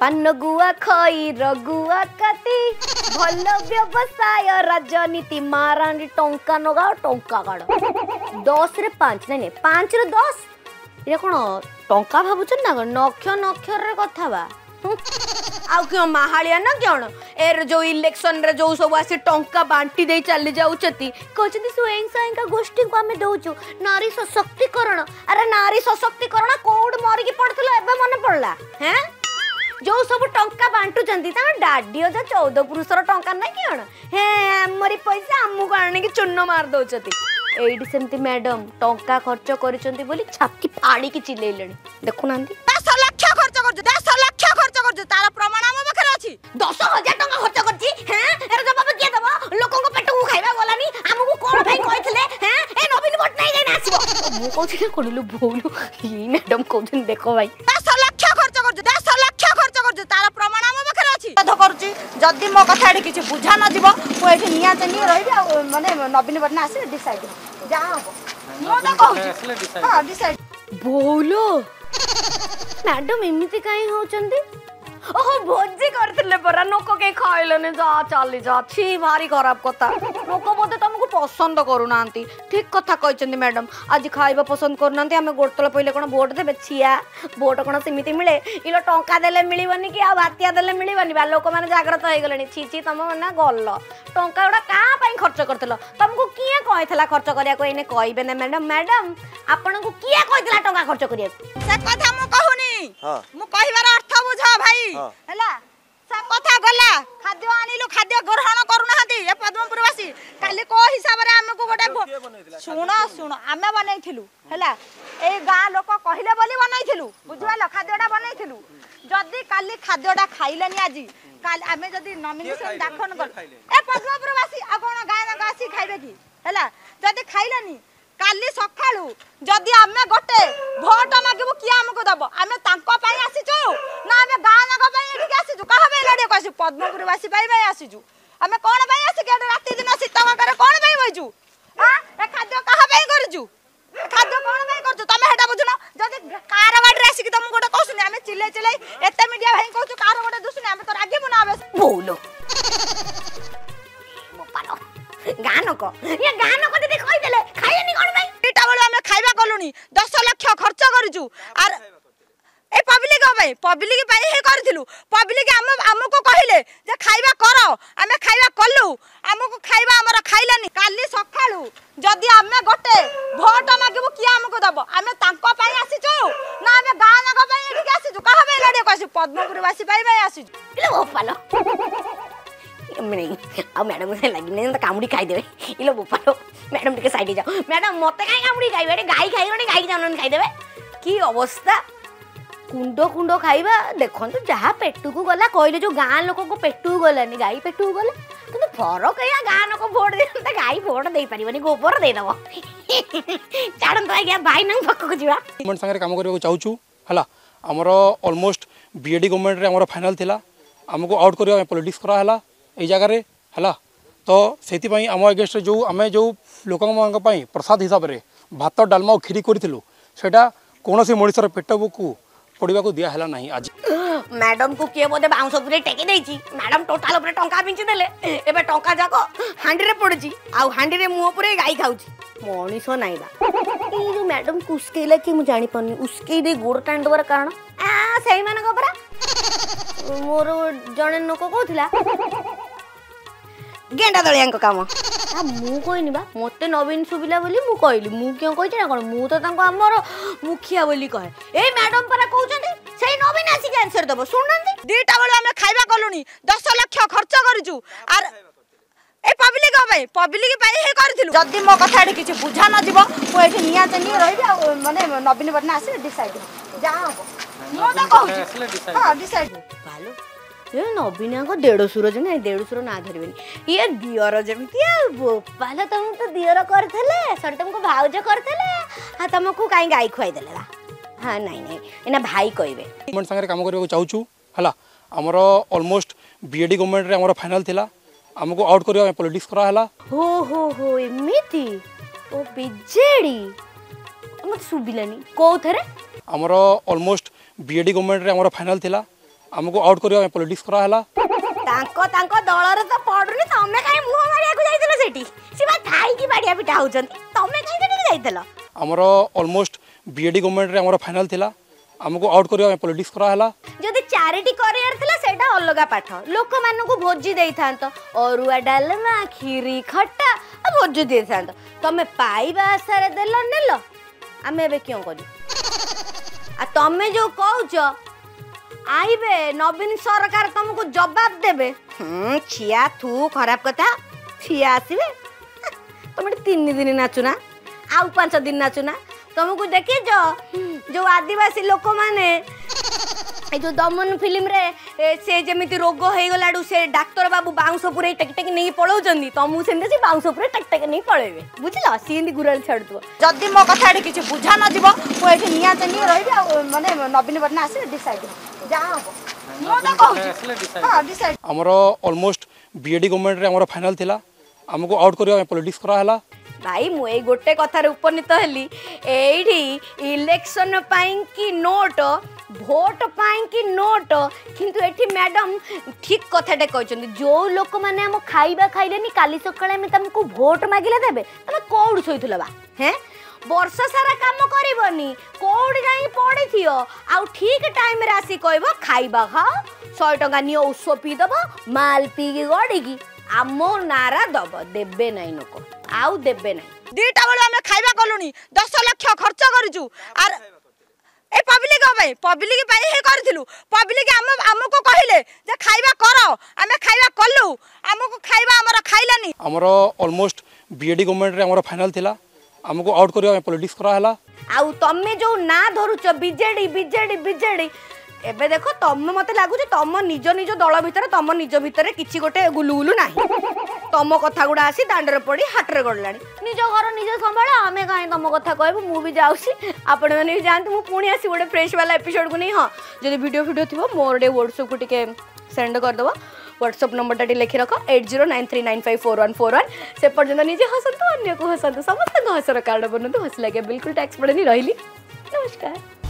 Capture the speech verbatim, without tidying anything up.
पान गुआ खई रगुआ काटी भल व्यवसाय राजनीति माराणी टंका नगा टंका काड़ दस रे पांच नहीं पांच रे दस ये कौन टंका भावुन ना नक्ष नक्षर कथा बा आउ क्यों माहालिया ना क्यों एर जो इलेक्शन रे जो सब आसी टंका बांटी दे चली जाउछती कहछती स्वयं सहायता गोष्ठी को हमें दउछु नारी सशक्तिकरण अरे नारी सशक्तिकरण कोड मर के पड़थलो एबे मने पड़ला हैं जो सब टंका बांटू चंदी ता डाडी अजा चौदह पुरुषर टंका ना क्यों हे हमरी पैसा हमु काने की चुन्न मार दउछती एडी सेमती मैडम टंका खर्च करिसंती बोली छाती फाड़ी की चिलेइलणी देखु नांदी दस लाख खर्च करछ दस लाख खर्च करछ तार प्रमाण हम बखरे अछि दस हज़ार टंका खर्च करछि हैं एरे जवाब के देबो लोकन को पेट को खाइबा गलानी हमहु कोन भाई कहितले हैं ए नवीन भट्ट नै गई नासिबो मु कहछि के कोनलु भोलु ई मैडम कहछन देखो भाई दस लाख खर्च करछ दस लाख खर्च करछ तार प्रमाण हम बखरे अछि कथ करछि जदी मो कथा एडी किछि बुझा न जीवो मु एठी निया चनी रहिबी माने नवीन भट्ट ना आसी डिसाइड जा मो त कहछि हां डिसाइड भोलु मैडम एमिति काई होचंदी ओहो भोजी करथिले परा नको के खाइलने जा चली जा छी भारी खराब कथा नको बोते तुमको पसंद करू नांती ठीक कथा कहचंदी मैडम आज खाइबा पसंद करू नांती हमें गोटतल पहिले कोन वोट देबे छिया वोट कोन समिति मिले इलो टंका देले मिलिबनी कि आ बातिया देले मिलिबनी बा लोक माने जागृत होई गलेनी छी छी तम ना गल्ल टंका उडा का पई खर्च करथलो तुमको किए कहथला खर्च करिया को इने कहबे ना मैडम मैडम आपन को किए कहथला टंका खर्च करिया से कथा मु कहूनी हां मु कहिबार अर्थ बुझा भाई हला सा कथा गला खाद्य आनिलु खाद्य ग्रहण करू नाहंती ए पद्मपुरवासी काली को हिसाब रे हम को गोटे सुनो सुनो आमे बनैथिलु हला ए गा लोक कहिले बोली बनैथिलु बुझवालो खाद्यडा बनैथिलु जदी काली खाद्यडा खाइलेनी आजी काल आमे जदी नॉमिनेशन दाखन कर ए पद्मपुरवासी आ कोन गाय ना गासी खाइबे की हला जदी खाइलेनी काली सखाळू जदी आमे गोटे भोट मागबो किया हमको दबो आमे तांको पाई आसीचो ना आमे गानक पाई एठी आसीचो कहा बे लडे कहसी पद्मपुरवासी पाई पाई आसीचो आमे कोन पाई आसी के राती दिन सीता करे कोन पाई होइचू हां ए खाद्य कहा पाई करजू खाद्य कोन पाई करजू तमे हेटा बुझनो जदी कार बाडरे आसी कि तुम गोटे कहसुनी आमे चिल्ले चिल्ले एते मीडिया भाई कहू कार गोटे दुसुनी आमे तो रागी बुना आबे बोलो मो पालो गानक ये गानक दीदी कहि देले खाइनी कोन भाई एटा बेले हमें खाइबा कलुनी दस लाख खर्च करिजु आर ए पब्लिक भाई पब्लिक पाई हे करथिलु पब्लिक हम हमको कहिले जे खाइबा करो हमें खाइबा कलु हमको खाइबा हमर खाइलानी काली सखाळू जदी हमें गोटे भोट मागबो किया हमको दबो हमें तांको पाई आसीचो ना हमें गानक पाई एठी आसीचो कहा बे लडे कहसी पद्मपुरवासी पाई पाई आसीचो इलो बोपालो नहीं आ मैडम से लगी नहीं तो कामुड़ी खाई देबे इलो बोपालो मैडम टिके साइड जाओ मैडम मते काई कामुड़ी खाइबे रे गाई खाइबे गाई जानन खाई देबे की अवस्था कुंडो कुंडो खाइबा देखो तो जहाँ पेटू को गला कहले जो गाँ लोक को पेटू गलानी गाई पेटू गले किंतु फरक या गाँ लोक भोट दे गाई भोट दे पारिबनी गोबर दे दबो चाडन तो आज्ञा भाई नंग पक्क को जिवा गवर्नमेंट संगे काम करबो चाहूछु हला हमरो ऑलमोस्ट बीएडी गवर्नमेंट रे हमरो फाइनल थिला हमको आउट करियो पॉलिटिक्स करा हला ए जगह रे हला तो सेति पई हम अगेंस्ट जो आमे जो लोकन मान पई प्रसाद हिसाब रे भात डालमा खीरी करथिलु सेटा कोनोसी मनिसर पेटबो को पड़वा को दिया हला नहीं आज मैडम को किए बोदे बाउंस पुरे टेकी देछि मैडम टोटल पुरे टंका बिंची देले एबे टंका जाको हांडी रे पड़छि आ हांडी रे मुंह पुरे गाई खाउछि मनिसो नाही बा ई जो मैडम कुस्केला कि मु जानि पनी उसके दे गोड़ टांडवर कारण आ सही माने गबरा मोर जणे नको कहथिला गेंडा दलियांक काम आ मु कहनी बा मते नवीन सुबिला बोली मु कहली मु क्यों कहछि ना कोन मु तो तांको हमर मुखिया बोली कहे ए मैडम परा कहउछंती सेही नवीन आसी के आंसर दबो सुननंती दीटा बेले हमें खाइबा कलुनी दस लाख खर्च करिजु आर ए पब्लिक भाई पब्लिक पाई हे करथिलु जदी मो कथा एठी किछि बुझा न जीवो मु एठी निया चनी रहिबी माने नवीन भट्ट ना आसी डिसाइड जा मो तो कहछि हां डिसाइड भालो ए नवीन को डेढ़ सुर जने डेढ़ सुर ना धरबेनी ये दियर जेमती बोपाल तुम तो दियर करथले सर तुमको भाउज करथले हां तुमको काई गाई खुआई देला हां नहीं नहीं एना भाई कहबे गवर्नमेंट संगे काम करबो चाहूछु हला हमरो ऑलमोस्ट बीएडी गवर्नमेंट रे हमरो फाइनल थिला हमको आउट करियो पॉलिटिक्स करा हला हो हो हो एमिति ओ बिजेडी मत सुबिलानी को थरे हमरो ऑलमोस्ट बीएडी गवर्नमेंट रे हमरो फाइनल थिला आमको आउट करबा पॉलिटिक्स करा हला तांको तांको दलर तो पडुनी तमे काई मुह मारिया को जाइतलो सेठी सिबा थाई की बाडिया पिटा होचंती तमे काई सेठी जाइतलो हमर ऑलमोस्ट बीएडी गवर्नमेंट रे हमर फाइनल थिला आमको आउट करबा पॉलिटिक्स करा हला जदि चैरिटी करियर थिला सेटा अलगा पाठ लोक मानन को भोजी देई थांतो अरुआ डालमा खीरी खट्टा आ भोजी देई थांतो तमे पाइबा आसारे देलो नेलो आमे बे क्यों करी आ तमे जो कहउछ आइबे नवीन सरकार तुमको जवाब देबे हम्म छिया तू खराब कथा छिया आसीबे तुम तीन दिन नाचुना आउ पांच दिन नाचुना तुमको देखी जो जो आदिवासी लोक माने जो दमन फिल्म रे से जमिति रोग हो गलाडू से डाक्टर बाबू बाउंस पुरे टक टक नहीं पळौचंदी तुमको सेमते से बाउंस पुरे टक टक नहीं पळेबे बुझला सींदी गुरल छाडतो जदी मो कथा एठी किछ बुझा न जीवो मो एठी निया चनी रहिबे माने नवीन बटना आसे डिसाइड जा मो त कहू हां डिसाइड हमर ऑलमोस्ट बीएडी गवर्नमेंट रे हमर फाइनल थिला आमको आउट करबा पॉलिटिक्स करा हला भाई मु ए गोटे कथार उपनीत हेली एठी इलेक्शन पाइन की नोट भोट पाइन की नोट किंतु एठी मैडम ठीक कथाटे कहछन जो लोक माने हम खाइबा खाइलेनी काली सकाळे में तुमको भोट मागिले देबे तमे कोड सोइथुला बा हैं वर्ष सारा काम करबनी कोड जाई पड़ी थियो आ ठीक टाइम रे आसी कहबो खाइबा खाओ सौ टका नियो उस पी दबो माल पी के गड़ी की आमो नारा दब देबे नै नको आउ देबे नै दीटा बेला हमें खाइबा कलुनी दस लाख खर्च करिजु आर ए पब्लिक भाई पब्लिक पाई हे करथिलु पब्लिक हम हमको कहिले जे खाइबा करो हमें खाइबा कलु हमको खाइबा हमर खाइलानी हमर ऑलमोस्ट बीएडी गवर्नमेंट रे हमर फाइनल थिला आमको आउट करबा पॉलिटिक्स करा हला आउ तमे जो ना धरुच बीजेडी बीजेडी बीजेडी एबे देखो तम मते लागु जे तम निज निज दल भितर तम निज भितर किछि गोटे गुलुगुलु नाही तम कथा गुडा आसी दांडर पड़ी हाटरे गडलानी निज घर निज संभाळ आमे काई तम कथा कहबो मु भी जाउसी आपण माने भी जानत मु पुणी आसी गोटे फ्रेश वाला एपिसोड को नहीं हां जदि वीडियो वीडियो थिबो मोर डे व्हाट्सएप को टिके सेंड कर दबो व्हाट्सएप नंबर टा लिखि रख eight zero nine three nine five four one four one से पर्यंत निजे हसंतु अन्य को हसंतु समस्त हसर कार्ड बनंतु हस लागे बिल्कुल टैक्स पड़ेनी रहिली नमस्कार।